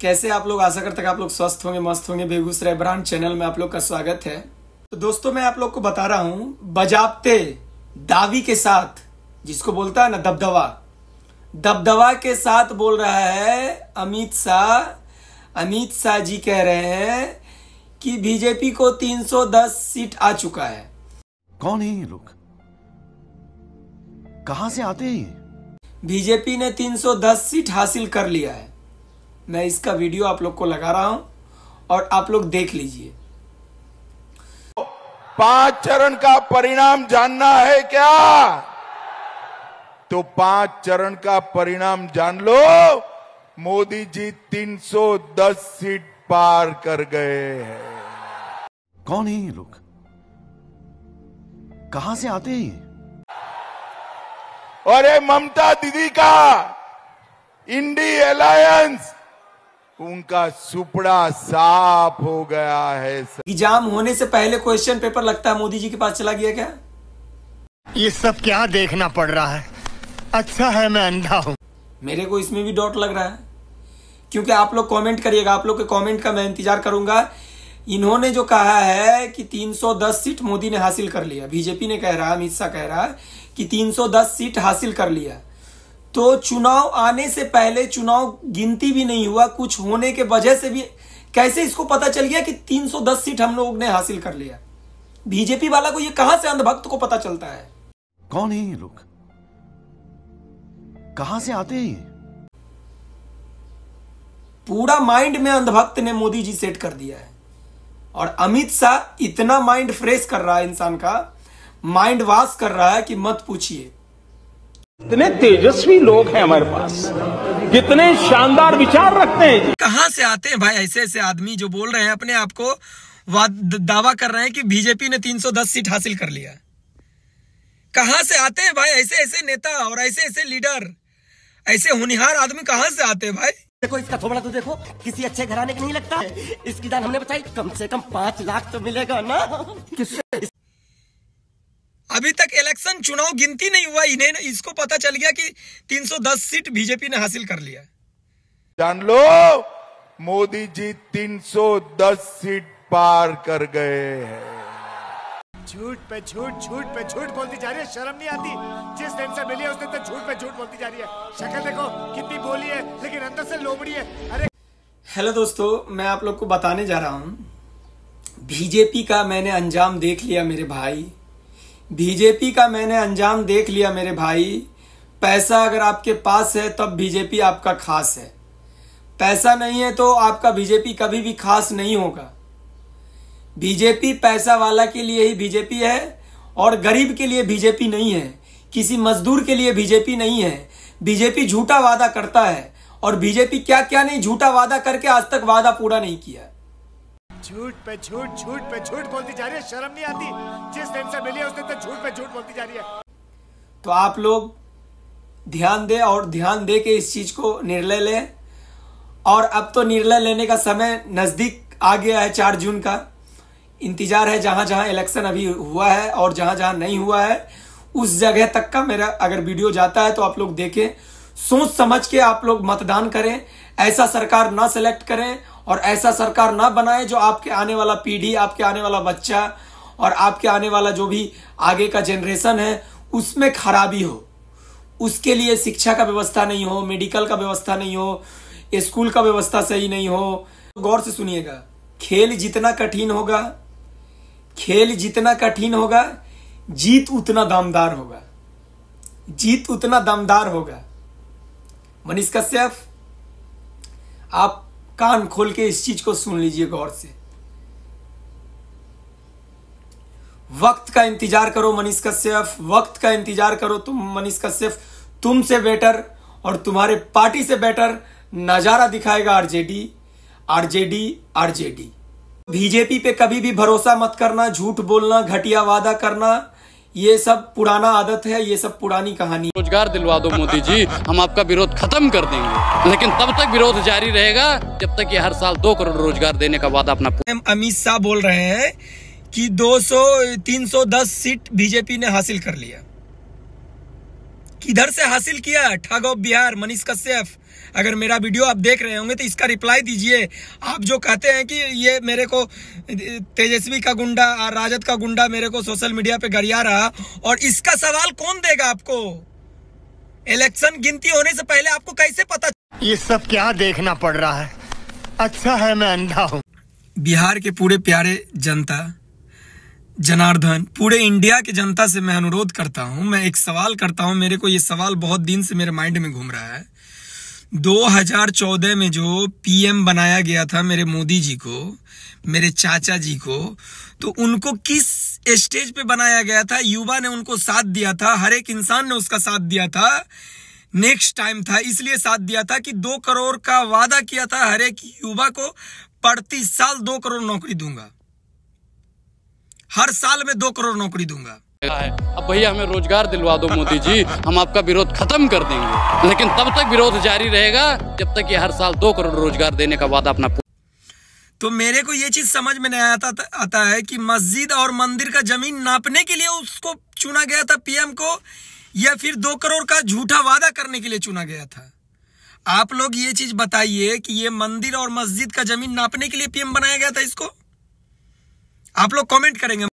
कैसे आप लोग, आशा करते हैं आप लोग स्वस्थ होंगे, मस्त होंगे। बेगूसराय ब्रांड चैनल में आप लोग का स्वागत है। तो दोस्तों, मैं आप लोग को बता रहा हूं, बजाबते दावी के साथ, जिसको बोलता है ना दबदबा के साथ बोल रहा है अमित शाह जी कह रहे हैं कि बीजेपी को 310 सीट आ चुका है। कौन है ये लोग, कहां से आते हैं? बीजेपी ने 310 सीट हासिल कर लिया है। मैं इसका वीडियो आप लोग को लगा रहा हूं और आप लोग देख लीजिए। 5 चरण का परिणाम जानना है क्या? तो 5 चरण का परिणाम जान लो। मोदी जी 310 सीट पार कर गए हैं। कौन है ये लोग, कहां से आते हैं? और ये ममता दीदी का इंडी अलायंस, उनका सुपड़ा साफ हो गया है। एग्जाम होने से पहले क्वेश्चन पेपर लगता है मोदी जी के पास चला गया क्या? ये सब क्या देखना पड़ रहा है? अच्छा है मैं अंधा हूं। मेरे को इसमें भी डाउट लग रहा है, क्योंकि आप लोग कमेंट करिएगा। आप लोग के कमेंट का मैं इंतजार करूंगा। इन्होंने जो कहा है कि 310 सीट मोदी ने हासिल कर लिया, बीजेपी ने कह रहा है, अमित शाह कह रहा है कि 310 सीट हासिल कर लिया, तो चुनाव आने से पहले चुनाव गिनती भी नहीं हुआ, कुछ होने के वजह से भी कैसे इसको पता चल गया कि 310 सीट हम लोग ने हासिल कर लिया? बीजेपी वाला को ये कहां से अंधभक्त को पता चलता है? कौन है ये लोग, कहां से आते हैं? पूरा माइंड में अंधभक्त ने मोदी जी सेट कर दिया है। और अमित शाह इतना माइंड फ्रेश कर रहा है, इंसान का माइंड वॉश कर रहा है कि मत पूछिए। कितने तेजस्वी लोग हैं हमारे पास, कितने शानदार विचार रखते हैं। कहां से आते हैं भाई ऐसे ऐसे आदमी जो बोल रहे हैं, अपने आप को दावा कर रहे हैं कि बीजेपी ने 310 सीट हासिल कर लिया? कहां से आते हैं भाई ऐसे ऐसे नेता और ऐसे ऐसे लीडर, ऐसे होनहार आदमी कहां से आते हैं भाई? देखो इसका थोबड़ा तो देखो, किसी अच्छे घराने का नहीं लगता। इसकी दान हमने बताई, कम से कम 5 लाख तो मिलेगा ना। किससे? अभी तक इलेक्शन चुनाव गिनती नहीं हुआ, इन्हें इसको पता चल गया कि 310 सीट बीजेपी ने हासिल कर लिया। जान लो, मोदी जी 310 सीट पार कर गए हैं। झूठ पे झूठ बोलती जा रही है, शर्म नहीं आती? जिस दिन से मिली है उसने तो झूठ पे झूठ बोलती जा रही है। शक्ल देखो कितनी बोली है, लेकिन अंदर से लोमड़ी है। अरे हेलो दोस्तों, मैं आप लोग को बताने जा रहा हूं, बीजेपी का मैंने अंजाम देख लिया मेरे भाई। बीजेपी का मैंने अंजाम देख लिया मेरे भाई। पैसा अगर आपके पास है तब बीजेपी आपका खास है, पैसा नहीं है तो आपका बीजेपी कभी भी खास नहीं होगा। बीजेपी पैसा वाला के लिए ही बीजेपी है और गरीब के लिए बीजेपी नहीं है, किसी मजदूर के लिए बीजेपी नहीं है। बीजेपी झूठा वादा करता है और बीजेपी क्या क्या नहीं झूठा वादा करके आज तक वादा पूरा नहीं किया। झूठ पे झूठ बोलती जा रही है, शर्म नहीं आती? जिस दिन से मिली है उसने तो झूठ पे झूठ बोलती जा रही है। तो आप लोग ध्यान दें और ध्यान दे के इस चीज को निर्णय लें। और अब तो निर्णय लेने का समय नजदीक आ गया है। 4 जून का इंतजार है। जहां जहां इलेक्शन अभी हुआ है और जहां जहां नहीं हुआ है, उस जगह तक का मेरा अगर वीडियो जाता है तो आप लोग देखें, सोच समझ के आप लोग मतदान करें। ऐसा सरकार ना सिलेक्ट करें और ऐसा सरकार ना बनाए जो आपके आने वाला पीढ़ी, आपके आने वाला बच्चा और आपके आने वाला जो भी आगे का जनरेशन है उसमें खराबी हो। उसके लिए शिक्षा का व्यवस्था नहीं हो, मेडिकल का व्यवस्था नहीं हो, स्कूल का व्यवस्था सही नहीं हो। गौर से सुनिएगा, खेल जितना कठिन होगा जीत उतना दमदार होगा। मनीष कश्यप, आप कान खोल के इस चीज को सुन लीजिए गौर से। वक्त का इंतजार करो मनीष कश्यप, वक्त का इंतजार करो तुम मनीष कश्यप। तुमसे बेटर और तुम्हारे पार्टी से बेटर नजारा दिखाएगा आरजेडी। बीजेपी पे कभी भी भरोसा मत करना, झूठ बोलना, घटिया वादा करना, ये सब पुराना आदत है, ये सब पुरानी कहानी। रोजगार दिलवा दो मोदी जी, हम आपका विरोध खत्म कर देंगे, लेकिन तब तक विरोध जारी रहेगा जब तक ये हर साल 2 करोड़ रोजगार देने का वादा अपना। अमित शाह बोल रहे हैं कि 310 सीट बीजेपी ने हासिल कर लिया। किधर से हासिल किया? ठग ऑफ बिहार मनीष कश्यप। अगर मेरा वीडियो आप देख रहे होंगे तो इसका रिप्लाई दीजिए। आप जो कहते हैं कि ये मेरे को तेजस्वी का गुंडा और राजद का गुंडा मेरे को सोशल मीडिया पे गरिया रहा, और इसका सवाल कौन देगा आपको? इलेक्शन गिनती होने से पहले आपको कैसे पता? ये सब क्या देखना पड़ रहा है? अच्छा है मैं अंधा हूँ। बिहार के पूरे प्यारे जनता जनार्दन, पूरे इंडिया की जनता से मैं अनुरोध करता हूं, मैं एक सवाल करता हूं। मेरे को ये सवाल बहुत दिन से मेरे माइंड में घूम रहा है। 2014 में जो पीएम बनाया गया था मेरे मोदी जी को, मेरे चाचा जी को, तो उनको किस स्टेज पे बनाया गया था? युवा ने उनको साथ दिया था, हर एक इंसान ने उसका साथ दिया था। नेक्स्ट टाइम था, इसलिए साथ दिया था कि 2 करोड़ का वादा किया था हर एक युवा को, प्रति साल 2 करोड़ नौकरी दूंगा, हर साल में 2 करोड़ नौकरी दूंगा। अब भैया हमें रोजगार दिलवा दो मोदी जी, हम आपका विरोध खत्म कर देंगे, लेकिन तब तक विरोध जारी रहेगा जब तक ये हर साल 2 करोड़ रोजगार देने का वादा अपना। तो मेरे को ये चीज समझ में नहीं आता है कि मस्जिद और मंदिर का जमीन नापने के लिए उसको चुना गया था पीएम को, या फिर 2 करोड़ का झूठा वादा करने के लिए चुना गया था? आप लोग ये चीज बताइए कि ये मंदिर और मस्जिद का जमीन नापने के लिए पीएम बनाया गया था इसको? आप लोग कमेंट करेंगे।